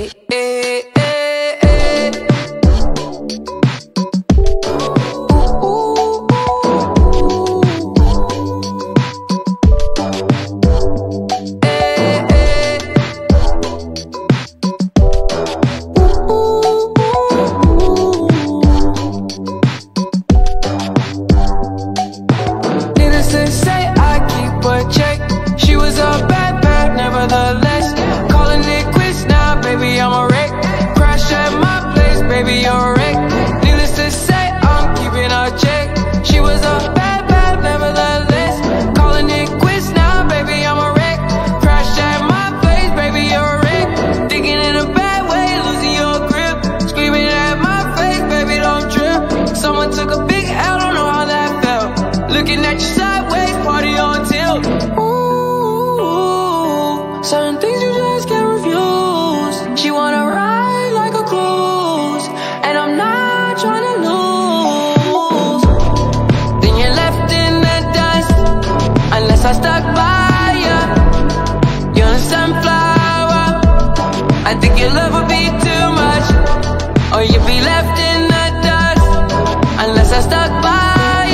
Looking at you sideways, party on tilt. Ooh, certain things you just can't refuse. She wanna ride like a cruise, and I'm not trying to lose. Then you're left in the dust, unless I stuck by you. You're a sunflower. I think your love would be too much, or you'd be left in the dust, unless I stuck by you.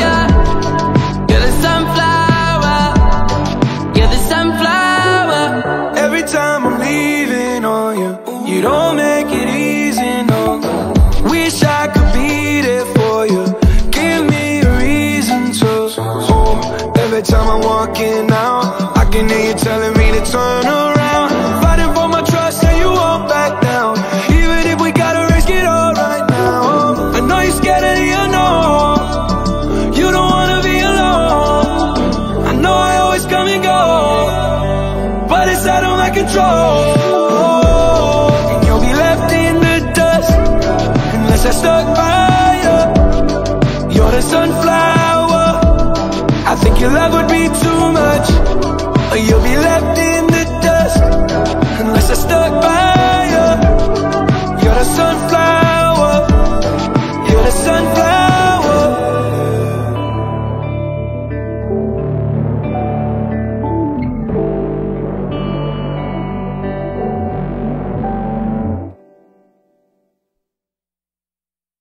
You don't make it easy, no. Wish I could be there for you. Give me a reason to. Oh, every time I'm walking out, I can hear you telling me to turn around. Fighting for my trust and you won't back down. Even if we gotta risk it all right now. I know you're scared of the unknown. You don't wanna be alone. I know I always come and go, but it's out of my control. I stuck by you. You're the sunflower. I think your love would be too much, or you'll be left in